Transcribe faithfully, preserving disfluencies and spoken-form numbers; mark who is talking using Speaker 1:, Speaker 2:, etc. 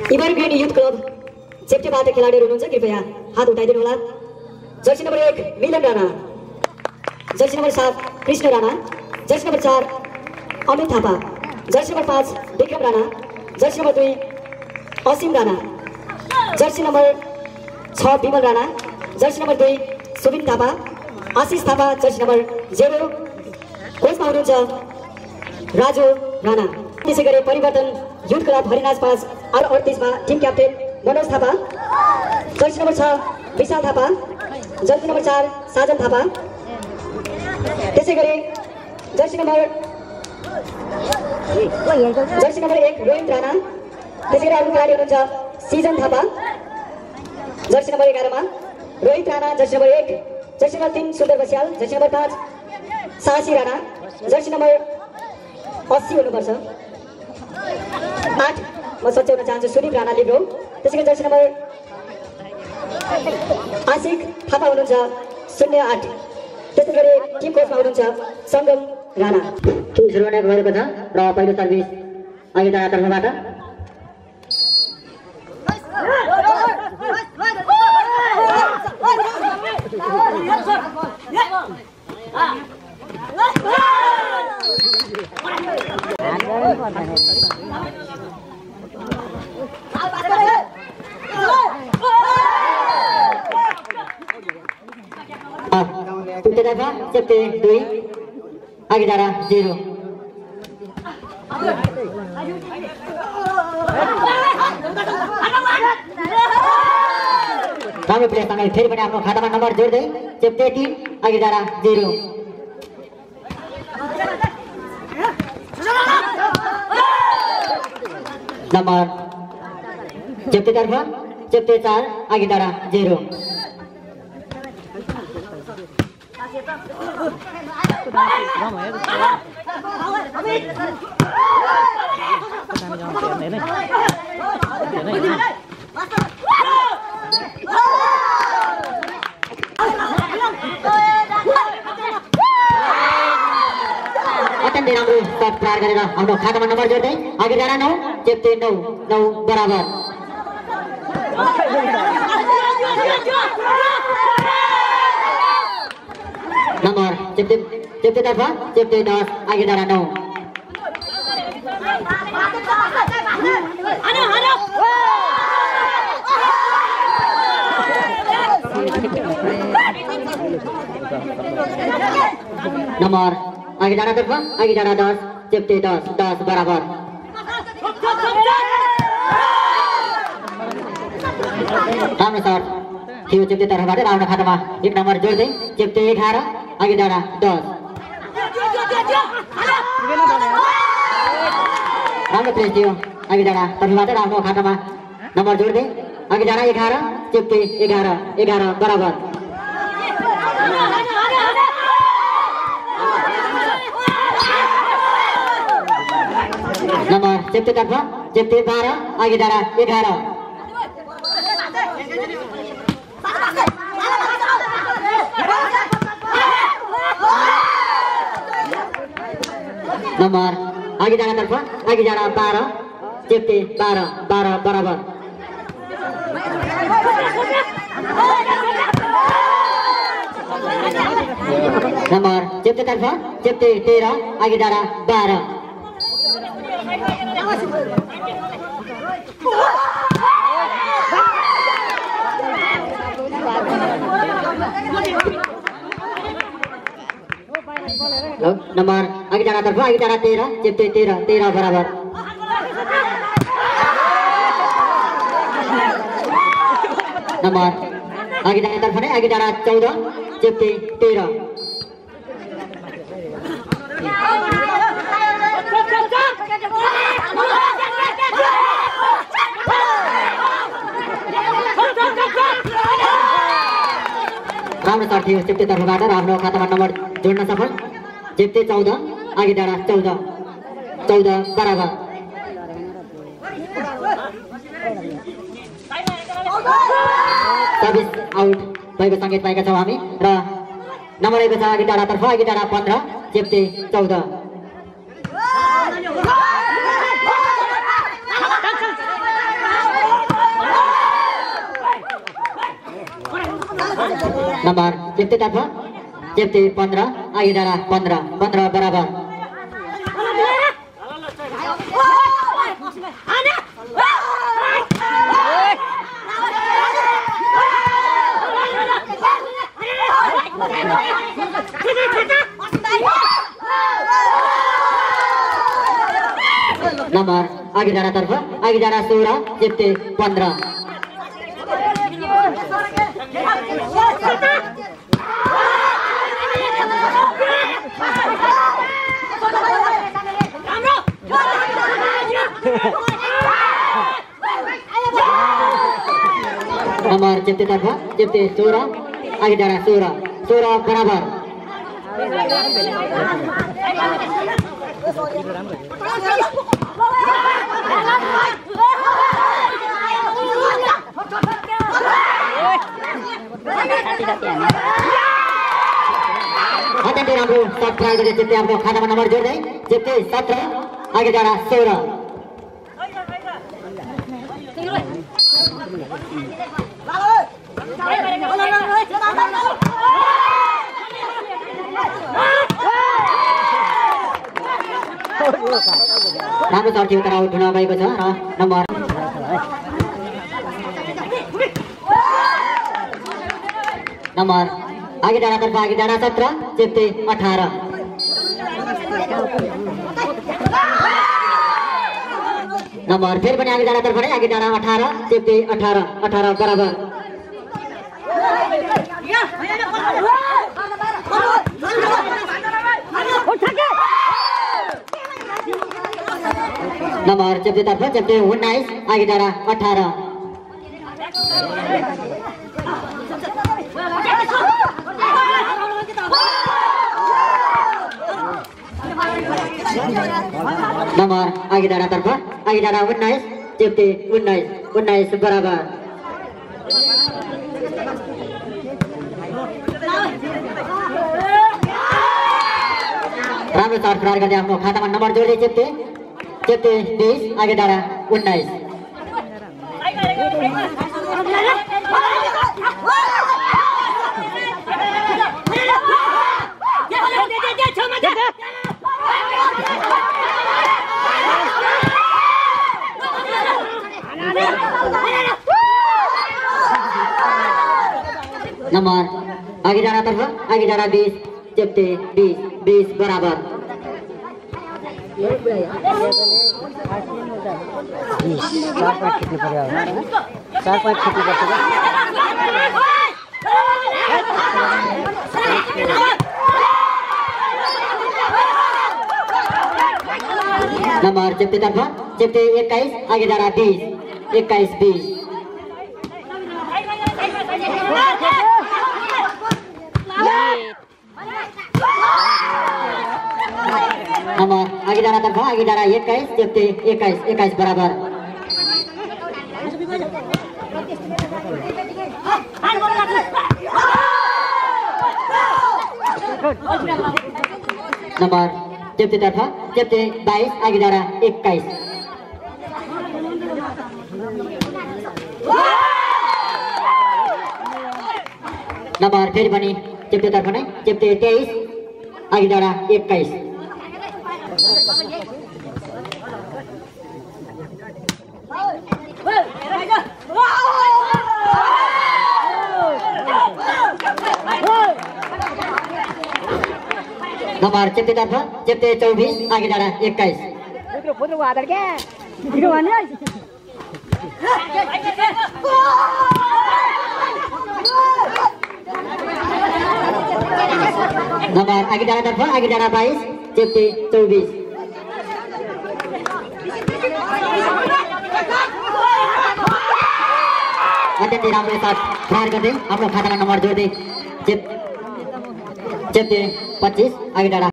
Speaker 1: Evergreen youth club चेप्टेबाट खेलाडीहरू हुनुहुन्छ कृपया हात उठाइदिनु होला। जर्सी नम्बर एक मिलन राणा, जर्सी नम्बर सात कृष्ण राणा, जर्सी नम्बर चार अमित थापा, जर्सी नम्बर पाँच विक्रम राणा, जर्सी नम्बर दुई असीम राणा, जर्सी नम्बर छ विमल राणा, जर्सी नम्बर दुई Subin Thapa, Ashish Thapa, jersey number zero कोचमा हुनुहुन्छ राजु राणा। त्यसै गरी परिवर्तन युथ क्लब हरिनाज पाँच आर अडतिसमा team captain Manoj Thapa, jersey number छ विशाल थापा, जर्सी नम्बर चार साजन थापा। त्यसै गरी जर्सी नम्बर जर्सी नम्बर एक रोहित राणा, त्यसै गरी अर्को खेलाडी हुनुहुन्छ सिजन थापा, जर्सी नम्बर एघारमा रोहित राणा, जर्सी नम्बर एक, जर्सी नम्बर तीन सुन्दर बस्याल, जर्सी नम्बर पाँच साहसी राणा, जर्सी नम्बर अस्सी हुनुपर्छ आठ म सच्याउन चाहन्छु सुनिप राणा लिब्रो। त्यसै गरी जर्सी नम्बर आशिक थापा हुनुहुन्छ शून्य आठ। त्यसै गरी टिम कोचमा हुनुहुन्छ सङ्गम राणा।
Speaker 2: खेल सुरु हुने भएको छ र पहिलो सर्भिस अघिल्लो तर्फबाट चेप्टे दुई अघि डाँडा जिरो। राम्रो प्लेयरसँग फेरि पनि आफ्नो खातामा नम्बर जोड्दै चेप्टे टिम अघि डाँडा जिरो। नम्बर चेप्टेतर्फ चेप्टे चार अघि डाँडा जिरो। अत्यन्तै राम्रो शट प्रहार गरेर आफ्नो खातामा नम्बर जोड्दै अघि डाँडा नौ चेप्टे नौ नौ बराबर। नम्बर चेप्टे चेप्टेतर्फ चेप्टे दस अघि डाँडा नौ। नम्बर अघि डाँडातर्फ अघि डाँडा दस चेप्टे दस दस बराबर। राम्रो शट थियो चेप्टेतर्फबाट आफ्नो खातामा एक नम्बर जोड्दै चेप्टे एघार अघि डाँडा दस। राम्रो प्लेस थियो अघि डाँडा तर्फबाट आफ्नो खातामा नम्बर जोड्दै अघि डाँडा एघार चेप्टे एघार एघार बराबर। नम्बर चेप्टेतर्फ चेप्टे बाह्र अघि डाँडा एघार। नम्बर अघि डाँडातर्फ अघि डाँडा बाह्र चेप्टे बाह्र बाह्र बराबर। नम्बर चेप्टेतर्फ चेप्टे तेह्र अघि डाँडा बाह्र। नम्बर अघि डाँडातर्फ अघि डाँडा तेह्र चेप्टे तेह्र तेह्र बराबर। नम्बर अघि डाँडातर्फ नै अघि डाँडा चौध चेप्टे तेह्र। राम्रो शट थियो चेप्टेतर्फबाट र आफ्नो खातामा नम्बर जोड्न सफल चेप्टे चौध अघि डाँडा चौध चौध बराबर। सर्भिस आउट भएको सङ्केत पाएका छौँ हामी र नम्बर आएको छ अघि डाँडातर्फ अघि डाँडा पन्ध्र चेप्टे चौध। नंबर चिप्ते तर्फ चिप्ते पंद्रह आगे डाँडा पंद्रह पंद्रह बराबर नंबर आगे डाँडा तर्फ आगे डाँडा सोलह चिप्ते पंद्रह नंबर चिप्ते तर्फ चिप्ते सोलह आगे डाँडा सोलह सोलह बराबर अत्यन्तै राम्रो शट ट्राई गरे चिप्ते आफ्नो खातामा नम्बर जोड्दै चिप्ते सत्रह आगे डाँडा सोलह राम्रो शट थियो तर आउट हुन गएको छ र नम्बर नंबर आगे डाँडा तर्फ आगे डाँडा सत्रह चिप्ते अठारह नंबर फिर पनि आगे डाँडा तर्फ नै आगे डाँडा अठारह चिप्ते अठारह अठारह बराबर नंबर चिप्ते तर्फ चिप्ते उन्नाइस आगे डाँडा अठारह नंबर आगे डाँडा तर्फ आगे डाँडा उन्नाइस चिप्ते उन्नाइस उन्नाइस बराबर राम्रो शट प्रहार गर्दै आफ्नो खातामा नम्बर जोड्दै चिप्ते चिप्ते बीस आगे डाँडा उन्नाइस नंबर आगे डाँडा तर्फ आगे डाँडा बीस चिप्ते बीस बीस बराबर
Speaker 3: चार पाँच खिच्नु पर्यो चार पाँच खिच्नु पर्छ
Speaker 2: नंबर चिप्ते तर्फ चिप्ते इक्कीस आगे डाँडा बीस इक्कीस बीस नंबर आगे डाँडा तर्फ आगे डाँडा इक्कीस चिप्ते इक्कीस इक्कीस बराबर नंबर चिप्ते तर्फ चिप्ते बाईस आगे डाँडा इक्कीस नंबर फेरि पनि चिप्ते तर्फ नै चिप्ते तेईस आगे डाँडा इक्कीस नंबर चिप्ते तर्फ चिप्ते चौबीस आगे डाँडा इक्कीस नंबर आगे डाँडा तर्फ आगे डाँडा बाईस चिप्ते चौबीस अत्यन्तै राम्रो शट प्रहार गर्दै आफ्नो खातामा नम्बर जोड्दै चिप्ते पच्चीस आगे डाँडा